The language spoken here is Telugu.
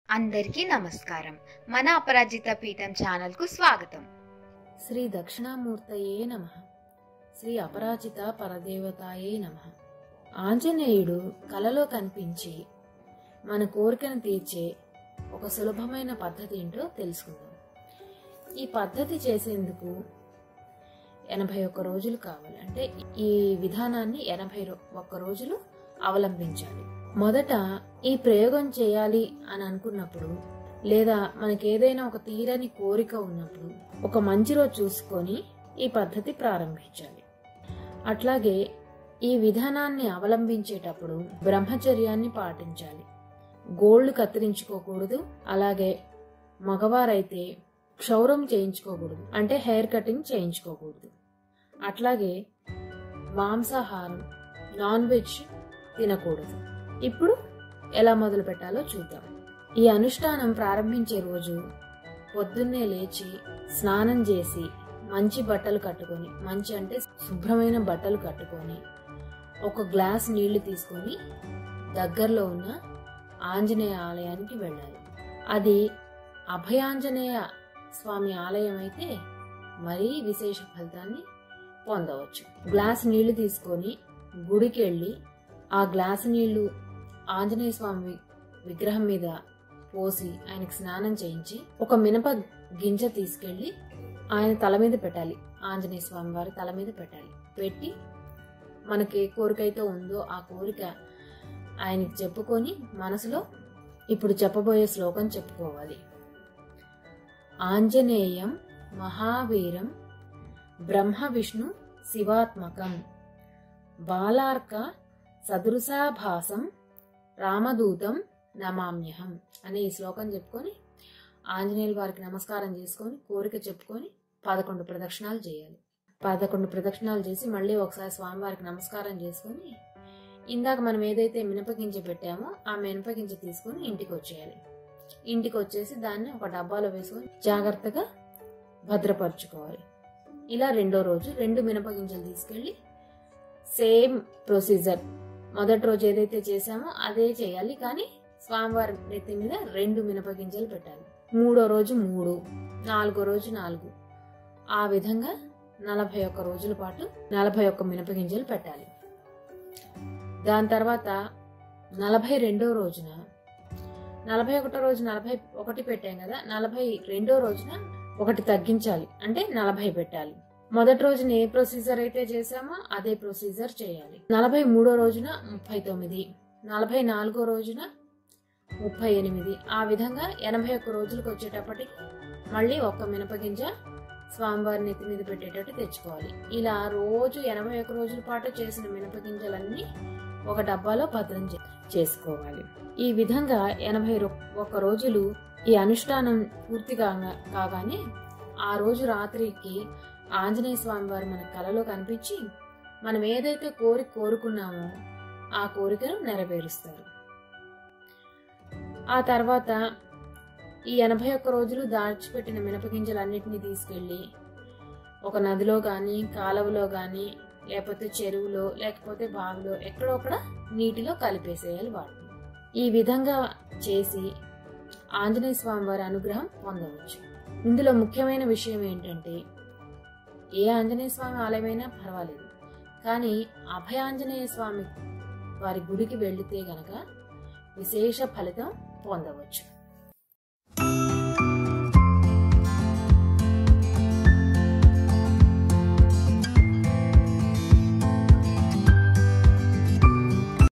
అందరికీ నమస్కారం. మన అపరాజిత పీఠం ఛానల్ కు స్వాగతం. శ్రీ దక్షిణామూర్తయే నమః. శ్రీ అపరాజిత పరదేవతాయే నమః. ఆంజనేయుడు కలలో కనిపించి మన కోరికను తీర్చే ఒక సులభమైన పద్ధతి ఏంటో తెలుసుకుందాం. ఈ పద్ధతి చేసేందుకు 81 రోజులు కావాలి. అంటే ఈ విధానాన్ని 81 రోజులు అవలంబించాలి. మొదట ఈ ప్రయోగం చేయాలి అని అనుకున్నప్పుడు, లేదా మనకేదైనా ఒక తీరని కోరిక ఉన్నప్పుడు ఒక మంచి రోజు చూసుకొని ఈ పద్ధతి ప్రారంభించాలి. అట్లాగే ఈ విధానాన్ని అవలంబించేటప్పుడు బ్రహ్మచర్యాన్ని పాటించాలి. గోళ్లు కత్తిరించుకోకూడదు. అలాగే మగవారైతే క్షౌరం చేయించుకోకూడదు, అంటే హెయిర్ కటింగ్ చేయించుకోకూడదు. అట్లాగే మాంసాహారం, నాన్ వెజ్ తినకూడదు. ఇప్పుడు ఎలా మొదలు పెట్టాలో చూద్దాం. ఈ అనుష్ఠానం ప్రారంభించే రోజు పొద్దున్నే లేచి స్నానం చేసి మంచి బట్టలు కట్టుకొని, మంచి అంటే శుభ్రమైన బట్టలు కట్టుకొని, ఒక గ్లాస్ నీళ్లు తీసుకొని దగ్గరలో ఉన్న ఆంజనేయ ఆలయానికి వెళ్ళాలి. అది అభయాంజనేయ స్వామి ఆలయం అయితే మరీ విశేష ఫలితాన్ని పొందవచ్చు. గ్లాస్ నీళ్లు తీసుకొని గుడికి వెళ్ళి ఆ గ్లాస్ నీళ్లు ఆంజనేయ స్వామి విగ్రహం మీద పోసి ఆయనకు స్నానం చేయించి ఒక మినప గింజ తీసుకెళ్లి ఆయన తల మీద పెట్టాలి. ఆంజనేయ స్వామి వారి తల మీద పెట్టాలి. పెట్టి మనకి ఏ కోరిక అయితే ఉందో ఆ కోరిక ఆయనకి చెప్పుకొని మనసులో ఇప్పుడు చెప్పబోయే శ్లోకం చెప్పుకోవాలి. ఆంజనేయం మహావీరం బ్రహ్మ విష్ణు శివాత్మకం బాలార్క సదృశాభాసం రామదూతం నమామ్యహం అనే ఈ శ్లోకం చెప్పుకొని ఆంజనేయుల వారికి నమస్కారం చేసుకొని కోరిక చెప్పుకొని 11 ప్రదక్షిణాలు చేయాలి. 11 ప్రదక్షిణాలు చేసి మళ్ళీ ఒకసారి స్వామివారికి నమస్కారం చేసుకొని ఇందాక మనం ఏదైతే మినపగింజ పెట్టామో ఆ మినపగింజ తీసుకొని ఇంటికి వచ్చేయాలి. ఇంటికి వచ్చేసి దాన్ని ఒక డబ్బాలో వేసుకొని జాగ్రత్తగా భద్రపరచుకోవాలి. ఇలా రెండో రోజు 2 మినపగింజలు తీసుకెళ్లి సేమ్ ప్రొసీజర్ మొదటి రోజు ఏదైతే చేసామో అదే చేయాలి. కానీ స్వామివారి నెత్తి మీద 2 మినపగింజలు పెట్టాలి. మూడో రోజు 3, 4వ రోజు 4, ఆ విధంగా 41 రోజుల పాటు 41 మినపగింజలు పెట్టాలి. దాని తర్వాత 42వ రోజున 41వ రోజు 41 పెట్టాం కదా, 42వ రోజున ఒకటి తగ్గించాలి, అంటే 40 పెట్టాలి. మొదటి రోజున ఏ ప్రొసీజర్ అయితే చేసామో అదే ప్రొసీజర్ చేయాలి. 43వ రోజున 39, 44వ రోజున 38, ఆ విధంగా 81 రోజులకు వచ్చేటప్పటికి మళ్ళీ ఒక్క మినపగింజ స్వామివారి నెత్తి మీద పెట్టేటట్టు తెచ్చుకోవాలి. ఇలా రోజు 81 రోజుల పాటు చేసిన మినపగింజలన్నీ ఒక డబ్బాలో భద్రం చేసుకోవాలి. ఈ విధంగా 81 రోజులు ఈ అనుష్ఠానం పూర్తి కాగానే ఆ రోజు రాత్రికి ఆంజనేయ స్వామి వారు మన కలలో కనిపించి మనం ఏదైతే కోరుకున్నామో ఆ కోరికను నెరవేరుస్తారు. ఆ తర్వాత ఈ 81 రోజులు దాచిపెట్టిన మినపగింజలన్నిటినీ తీసుకెళ్లి ఒక నదిలో గాని, కాలువలో గాని, లేకపోతే చెరువులో, లేకపోతే బావిలో ఎక్కడో అక్కడ నీటిలో కలిపేసేయాలి వాటిని. ఈ విధంగా చేసి ఆంజనేయ స్వామి వారి అనుగ్రహం పొందవచ్చు. ఇందులో ముఖ్యమైన విషయం ఏంటంటే, ఏ ఆంజనేయ స్వామి ఆలయమైనా పర్వాలేదు, కానీ అభయాంజనేయ స్వామి వారి గుడికి వెళితే గనక విశేష ఫలితం పొందవచ్చు.